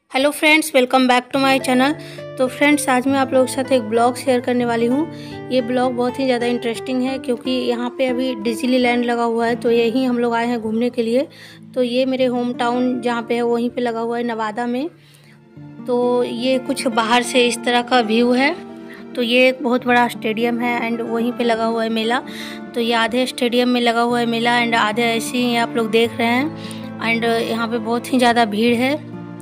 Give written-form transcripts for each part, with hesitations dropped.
Hello friends, welcome back to my channel. तो friends, आज मैं आप लोगों के साथ एक ब्लॉग शेयर करने वाली हूँ। ये ब्लॉग बहुत ही ज़्यादा इंटरेस्टिंग है क्योंकि यहाँ पे अभी डिज्नीलैंड लगा हुआ है, तो यहीं हम लोग आए हैं घूमने के लिए। तो ये मेरे होम टाउन जहाँ पे है वहीं पे लगा हुआ है, नवादा में। तो ये कुछ बाहर से इस तरह का व्यू है। तो ये एक बहुत बड़ा स्टेडियम है एंड वहीं पे लगा हुआ है मेला। तो ये आधे स्टेडियम में लगा हुआ है मेला एंड आधे ऐसे ही आप लोग देख रहे हैं। एंड यहाँ पे बहुत ही ज़्यादा भीड़ है।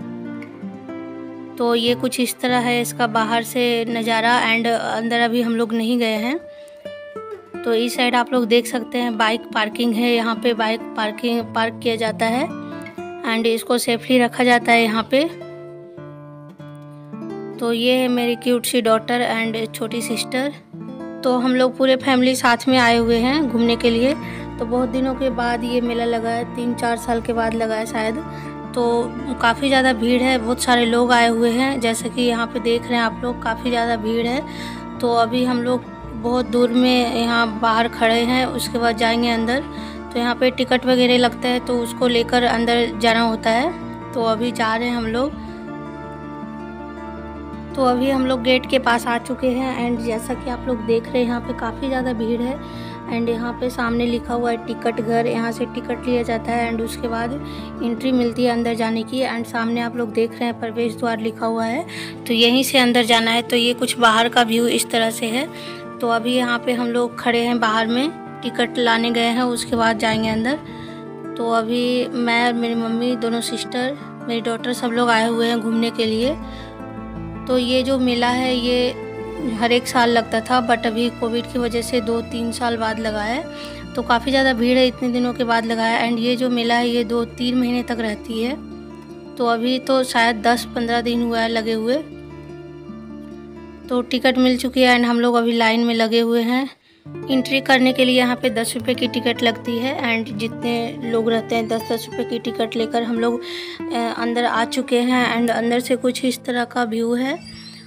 तो ये कुछ इस तरह है इसका बाहर से नज़ारा एंड अंदर अभी हम लोग नहीं गए हैं। तो इस साइड आप लोग देख सकते हैं बाइक पार्किंग है, यहाँ पे बाइक पार्क किया जाता है एंड इसको सेफली रखा जाता है यहाँ पे। तो ये है मेरी क्यूट सी डॉटर एंड छोटी सिस्टर। तो हम लोग पूरे फैमिली साथ में आए हुए हैं घूमने के लिए। तो बहुत दिनों के बाद ये मेला लगा है, 3-4 साल के बाद लगा है शायद। तो काफ़ी ज़्यादा भीड़ है, बहुत सारे लोग आए हुए हैं, जैसे कि यहाँ पे देख रहे हैं आप लोग, काफ़ी ज़्यादा भीड़ है। तो अभी हम लोग बहुत दूर में यहाँ बाहर खड़े हैं, उसके बाद जाएंगे अंदर। तो यहाँ पे टिकट वगैरह लगता है, तो उसको लेकर अंदर जाना होता है। तो अभी जा रहे हैं हम लोग। तो अभी हम लोग गेट के पास आ चुके हैं एंड जैसा कि आप लोग देख रहे हैं यहाँ पे काफ़ी ज़्यादा भीड़ है। एंड यहाँ पे सामने लिखा हुआ है टिकट घर, यहाँ से टिकट लिया जाता है एंड उसके बाद एंट्री मिलती है अंदर जाने की। एंड सामने आप लोग देख रहे हैं प्रवेश द्वार लिखा हुआ है, तो यहीं से अंदर जाना है। तो ये कुछ बाहर का व्यू इस तरह से है। तो अभी यहाँ पे हम लोग खड़े हैं बाहर में, टिकट लाने गए हैं, उसके बाद जाएंगे अंदर। तो अभी मैं और मेरी मम्मी, दोनों सिस्टर, मेरी डॉटर, सब लोग आए हुए हैं घूमने के लिए। तो ये जो मेला है ये हर एक साल लगता था, बट अभी कोविड की वजह से 2-3 साल बाद लगा है। तो काफ़ी ज़्यादा भीड़ है, इतने दिनों के बाद लगा है। एंड ये जो मेला है ये 2-3 महीने तक रहती है। तो अभी तो शायद 10-15 दिन हुआ है लगे हुए। तो टिकट मिल चुकी है एंड हम लोग अभी लाइन में लगे हुए हैं। एंट्री करने के लिए यहाँ पे 10 रुपये की टिकट लगती है एंड जितने लोग रहते हैं 10-10 रुपये की टिकट लेकर हम लोग अंदर आ चुके हैं। एंड अंदर से कुछ इस तरह का व्यू है।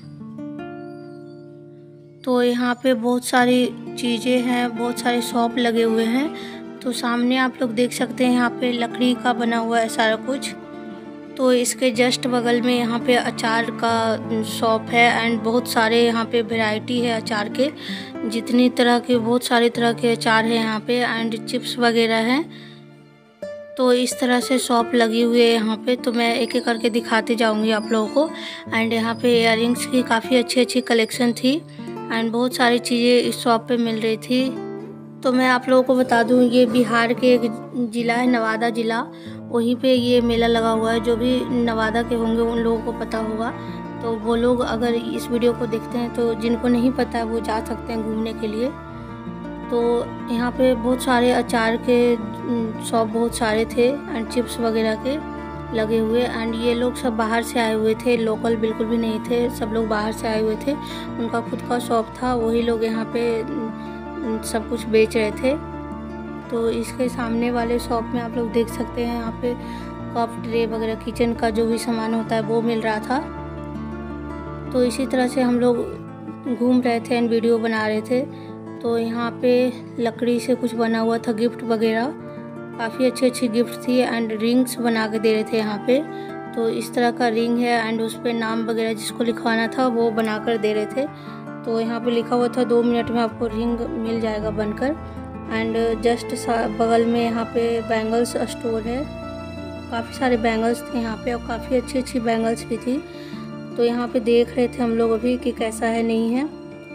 तो यहाँ पे बहुत सारी चीज़ें हैं, बहुत सारे शॉप लगे हुए हैं। तो सामने आप लोग देख सकते हैं यहाँ पे लकड़ी का बना हुआ है सारा कुछ। तो इसके जस्ट बगल में यहाँ पे अचार का शॉप है एंड बहुत सारे यहाँ पे वैरायटी है अचार के, जितनी तरह के, बहुत सारे तरह के अचार है यहाँ पे एंड चिप्स वगैरह हैं। तो इस तरह से शॉप लगी हुई है यहाँ पे। तो मैं एक एक करके दिखाती जाऊँगी आप लोगों को। एंड यहाँ पे इयररिंग्स की काफ़ी अच्छी अच्छी कलेक्शन थी एंड बहुत सारी चीज़ें इस शॉप पे मिल रही थी। तो मैं आप लोगों को बता दूं, ये बिहार के एक ज़िला है, नवादा ज़िला, वहीं पे ये मेला लगा हुआ है। जो भी नवादा के होंगे उन लोगों को पता होगा। तो वो लोग अगर इस वीडियो को देखते हैं, तो जिनको नहीं पता है वो जा सकते हैं घूमने के लिए। तो यहाँ पे बहुत सारे अचार के शॉप बहुत सारे थे एंड चिप्स वगैरह के लगे हुए। एंड ये लोग सब बाहर से आए हुए थे, लोकल बिल्कुल भी नहीं थे, सब लोग बाहर से आए हुए थे। उनका खुद का शॉप था, वही लोग यहाँ पे सब कुछ बेच रहे थे। तो इसके सामने वाले शॉप में आप लोग देख सकते हैं यहाँ पे कप, ट्रे वगैरह, किचन का जो भी सामान होता है वो मिल रहा था। तो इसी तरह से हम लोग घूम रहे थे एंड वीडियो बना रहे थे। तो यहाँ पे लकड़ी से कुछ बना हुआ था, गिफ्ट वगैरह, काफ़ी अच्छी अच्छी गिफ्ट थी एंड रिंग्स बना के दे रहे थे यहाँ पे। तो इस तरह का रिंग है एंड उस पर नाम वगैरह जिसको लिखवाना था वो बना कर दे रहे थे। तो यहाँ पे लिखा हुआ था 2 मिनट में आपको रिंग मिल जाएगा बनकर। एंड जस्ट बगल में यहाँ पे बैंगल्स स्टोर है, काफ़ी सारे बैंगल्स थे यहाँ पे और काफ़ी अच्छी अच्छी बैंगल्स भी थी। तो यहाँ पे देख रहे थे हम लोग अभी कि कैसा है, नहीं है।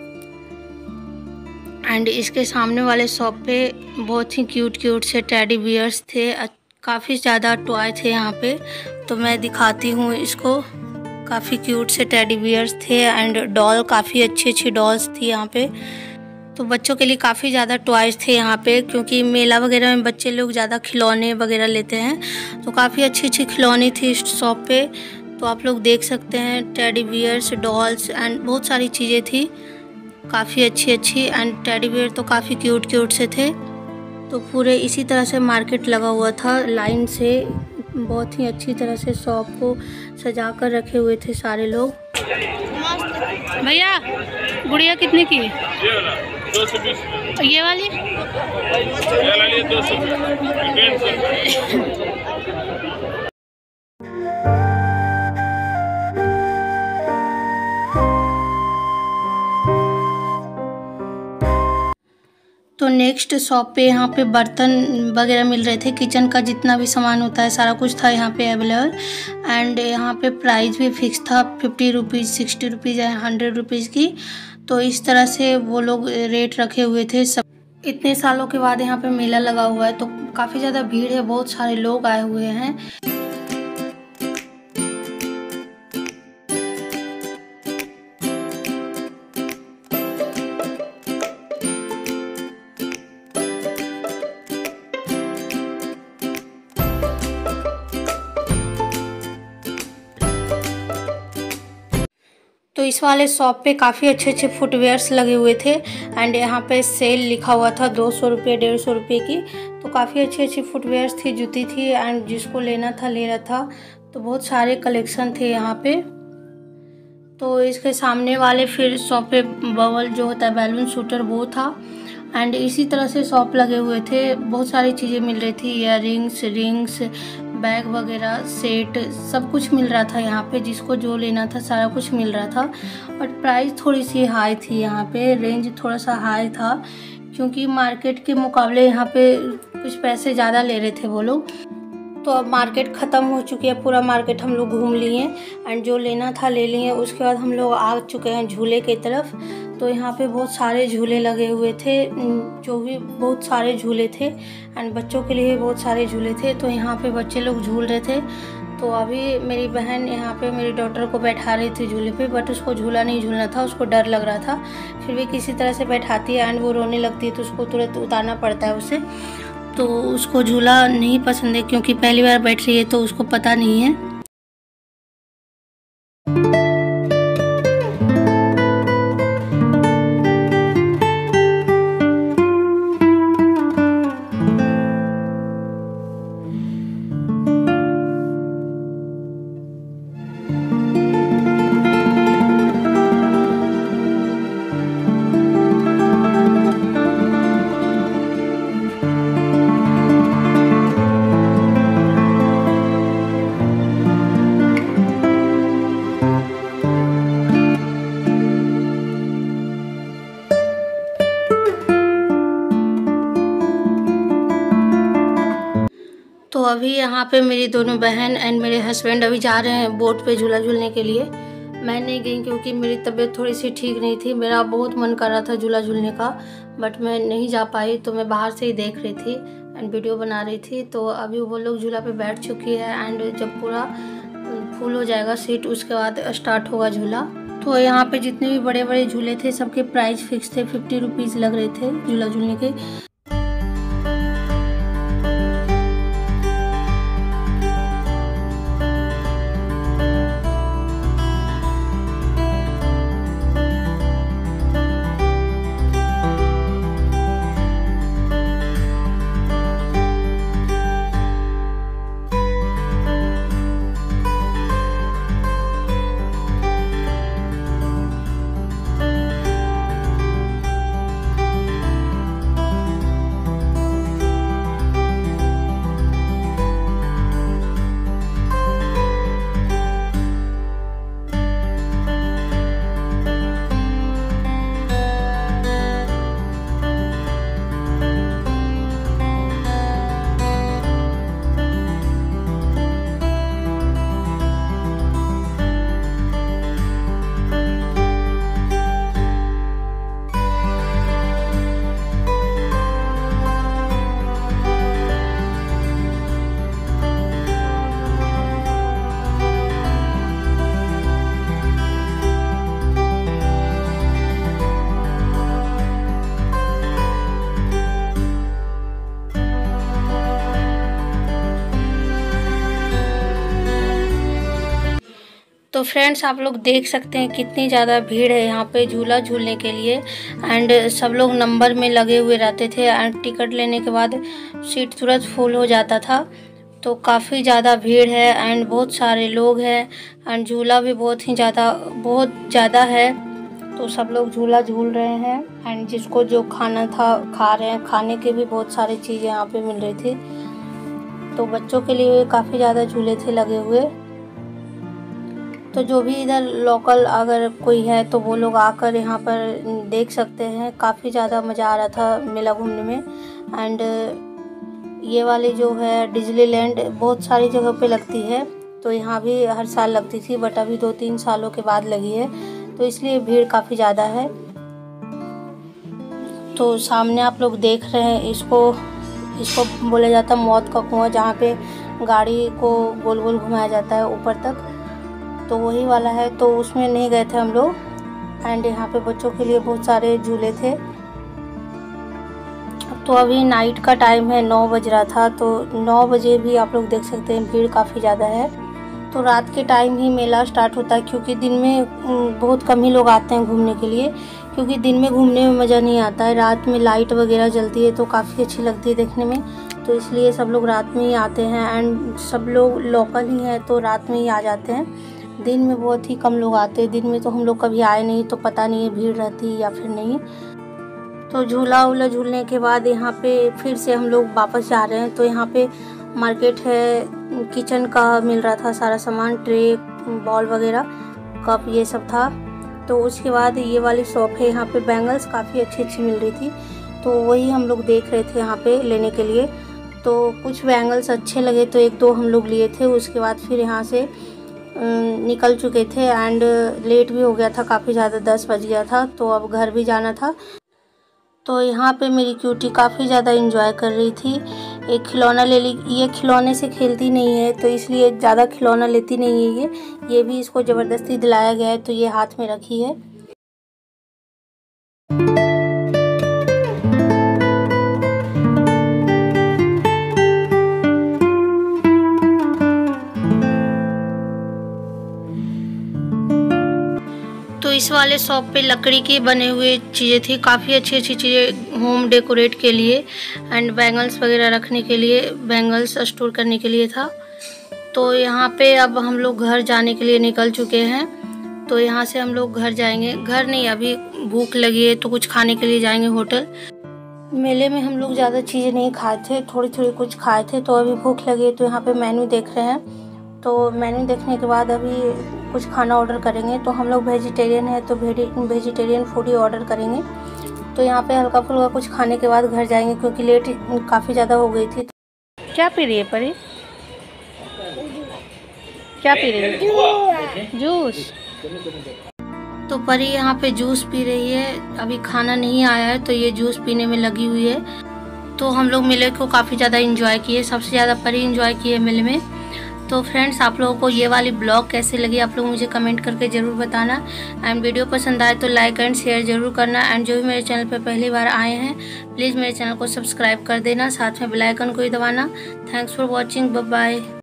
एंड इसके सामने वाले शॉप पे बहुत ही क्यूट से टेडी बियर्स थे, काफ़ी ज़्यादा टॉय थे यहाँ पे। तो मैं दिखाती हूँ इसको, काफ़ी क्यूट से टेडी बियर्स थे एंड डॉल, काफ़ी अच्छी अच्छी डॉल्स थी यहाँ पे। तो बच्चों के लिए काफ़ी ज़्यादा टॉयज़ थे यहाँ पे, क्योंकि मेला वगैरह में बच्चे लोग ज़्यादा खिलौने वगैरह लेते हैं। तो काफ़ी अच्छी अच्छी खिलौनी थी इस शॉप पे। तो आप लोग देख सकते हैं टेडी बियर्स, डॉल्स एंड बहुत सारी चीज़ें थी काफ़ी अच्छी अच्छी। एंड टेडी बियर तो काफ़ी क्यूट से थे। तो पूरे इसी तरह से मार्केट लगा हुआ था लाइन से, बहुत ही अच्छी तरह से शॉप को सजा कर रखे हुए थे सारे लोग। भैया गुड़िया कितने की? 220। ये वाली 200। नेक्स्ट शॉप पे यहाँ पे बर्तन वगैरह मिल रहे थे, किचन का जितना भी सामान होता है सारा कुछ था यहाँ पे अवेलेबल। एंड यहाँ पे प्राइस भी फिक्स था, 50 रुपीज़, 60 रुपीज़ या 100 रुपीज़ की। तो इस तरह से वो लोग रेट रखे हुए थे। सब इतने सालों के बाद यहाँ पे मेला लगा हुआ है, तो काफ़ी ज़्यादा भीड़ है, बहुत सारे लोग आए हुए हैं। तो इस वाले शॉप पे काफ़ी अच्छे अच्छे फुटवेयर्स लगे हुए थे। एंड यहाँ पे सेल लिखा हुआ था 200 रुपये, 150 रुपये की। तो काफ़ी अच्छी अच्छी फुटवेयर्स थी, जूती थी, एंड जिसको लेना था ले रहा था। तो बहुत सारे कलेक्शन थे यहाँ पे। तो इसके सामने वाले फिर शॉप पे बबल जो होता है बैलून शूटर वो था। एंड इसी तरह से शॉप लगे हुए थे, बहुत सारी चीज़ें मिल रही थी, इयररिंग्स, रिंग्स, बैग वगैरह, सेट, सब कुछ मिल रहा था यहाँ पे। जिसको जो लेना था सारा कुछ मिल रहा था। बट प्राइस थोड़ी सी हाई थी यहाँ पे, रेंज थोड़ा सा हाई था, क्योंकि मार्केट के मुकाबले यहाँ पे कुछ पैसे ज़्यादा ले रहे थे वो लोग। तो अब मार्केट ख़त्म हो चुकी है, पूरा मार्केट हम लोग घूम लिए एंड जो लेना था ले लिए। उसके बाद हम लोग आ चुके हैं झूले की तरफ। तो यहाँ पे बहुत सारे झूले लगे हुए थे, जो भी बहुत सारे झूले थे, एंड बच्चों के लिए बहुत सारे झूले थे। तो यहाँ पे बच्चे लोग झूल रहे थे। तो अभी मेरी बहन यहाँ पे मेरी डॉटर को बैठा रही थी झूले पे, बट उसको झूला नहीं झूलना था, उसको डर लग रहा था। फिर भी किसी तरह से बैठाती है, एंड वो रोने लगती है तो उसको तुरंत उतारना पड़ता है उसे। तो उसको झूला नहीं पसंद है, क्योंकि पहली बार बैठ रही है तो उसको पता नहीं है। तो अभी यहाँ पे मेरी दोनों बहन एंड मेरे हस्बैंड अभी जा रहे हैं बोट पे झूला झूलने के लिए। मैं नहीं गई क्योंकि मेरी तबीयत थोड़ी सी ठीक नहीं थी। मेरा बहुत मन कर रहा था झूला झूलने का, बट मैं नहीं जा पाई। तो मैं बाहर से ही देख रही थी एंड वीडियो बना रही थी। तो अभी वो लोग झूला पे बैठ चुकी है, एंड जब पूरा फुल हो जाएगा सीट उसके बाद स्टार्ट होगा झूला। तो यहाँ पे जितने भी बड़े बड़े झूले थे सबके प्राइस फिक्स थे, 50 रुपीज़ लग रहे थे झूला झूलने के। तो फ्रेंड्स आप लोग देख सकते हैं कितनी ज़्यादा भीड़ है यहाँ पे झूला झूलने के लिए। एंड सब लोग नंबर में लगे हुए रहते थे, एंड टिकट लेने के बाद सीट तुरंत फुल हो जाता था। तो काफ़ी ज़्यादा भीड़ है एंड बहुत सारे लोग हैं, एंड झूला भी बहुत ज़्यादा है। तो सब लोग झूला झूल रहे हैं, एंड जिसको जो खाना था खा रहे हैं। खाने के भी बहुत सारी चीज़ें यहाँ पे मिल रही थी। तो बच्चों के लिए काफ़ी ज़्यादा झूले थे लगे हुए। तो जो भी इधर लोकल अगर कोई है तो वो लोग आकर यहाँ पर देख सकते हैं। काफ़ी ज़्यादा मज़ा आ रहा था मेला घूमने में। एंड ये वाली जो है डिज्नीलैंड बहुत सारी जगह पे लगती है, तो यहाँ भी हर साल लगती थी, बट अभी 2-3 सालों के बाद लगी है, तो इसलिए भीड़ काफ़ी ज़्यादा है। तो सामने आप लोग देख रहे हैं, इसको बोला जाता है मौत का कुआं, जहाँ पे गाड़ी को गोल गोल घुमाया जाता है ऊपर तक, तो वही वाला है। तो उसमें नहीं गए थे हम लोग। एंड यहाँ पे बच्चों के लिए बहुत सारे झूले थे। तो अभी नाइट का टाइम है, 9 बज रहा था, तो 9 बजे भी आप लोग देख सकते हैं भीड़ काफ़ी ज़्यादा है। तो रात के टाइम ही मेला स्टार्ट होता है, क्योंकि दिन में बहुत कम ही लोग आते हैं घूमने के लिए, क्योंकि दिन में घूमने में मज़ा नहीं आता है। रात में लाइट वगैरह जलती है तो काफ़ी अच्छी लगती है देखने में, तो इसलिए सब लोग रात में ही आते हैं। एंड सब लोग लोकल ही हैं तो रात में ही आ जाते हैं। दिन में बहुत ही कम लोग आते हैं। दिन में तो हम लोग कभी आए नहीं, तो पता नहीं है भीड़ रहती है या फिर नहीं। तो झूला वूला झूलने के बाद यहाँ पे फिर से हम लोग वापस जा रहे हैं। तो यहाँ पे मार्केट है, किचन का मिल रहा था सारा सामान, ट्रे, बॉल वगैरह, कप, ये सब था। तो उसके बाद ये वाली शॉप है, यहाँ पे बैंगल्स काफ़ी अच्छी मिल रही थी, तो वही हम लोग देख रहे थे यहाँ पे लेने के लिए। तो कुछ बैंगल्स अच्छे लगे तो 1-2 हम लोग लिए थे। उसके बाद फिर यहाँ से निकल चुके थे एंड लेट भी हो गया था काफ़ी ज़्यादा, 10 बज गया था, तो अब घर भी जाना था। तो यहाँ पे मेरी क्यूटी काफ़ी ज़्यादा एंजॉय कर रही थी। एक खिलौना ले ली, ये खिलौने से खेलती नहीं है, तो इसलिए ज़्यादा खिलौना लेती नहीं है ये भी इसको ज़बरदस्ती दिलाया गया है, तो ये हाथ में रखी है। तो इस वाले शॉप पे लकड़ी के बने हुए चीज़ें थी, काफ़ी अच्छी चीज़ें होम डेकोरेट के लिए एंड बैंगल्स वगैरह रखने के लिए, बैंगल्स स्टोर करने के लिए था। तो यहाँ पे अब हम लोग घर जाने के लिए निकल चुके हैं। तो यहाँ से हम लोग घर जाएंगे, घर नहीं, अभी भूख लगी है तो कुछ खाने के लिए जाएंगे होटल। मेले में हम लोग ज़्यादा चीज़ें नहीं खाए थे, थोड़ी कुछ खाए थे, तो अभी भूख लगी है तो यहाँ पे मेन्यू देख रहे हैं। तो मेन्यू देखने के बाद अभी कुछ खाना ऑर्डर करेंगे। तो हम लोग वेजिटेरियन है तो वेजिटेरियन फूड ही ऑर्डर करेंगे। तो यहाँ पे हल्का फुल्का कुछ खाने के बाद घर जाएंगे, क्योंकि लेट काफ़ी ज़्यादा हो गई थी। क्या पी रही है परी? क्या पी रही है? जूस। तो परी यहाँ पे जूस पी रही है, अभी खाना नहीं आया है तो ये जूस पीने में लगी हुई है। तो हम लोग मेले को काफ़ी ज़्यादा एंजॉय किए, सबसे ज़्यादा परी एंजॉय किए मेले में। तो फ्रेंड्स, आप लोगों को ये वाली ब्लॉग कैसी लगी आप लोग मुझे कमेंट करके ज़रूर बताना। एंड वीडियो पसंद आए तो लाइक एंड शेयर ज़रूर करना। एंड जो भी मेरे चैनल पर पहली बार आए हैं प्लीज़ मेरे चैनल को सब्सक्राइब कर देना, साथ में बेल आइकन को ही दबाना। Thanks for watching, bye bye.